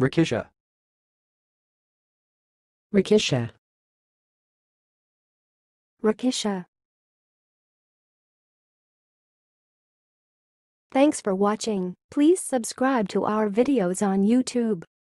Rikisha. Rikisha. Rikisha. Thanks for watching. Please subscribe to our videos on YouTube.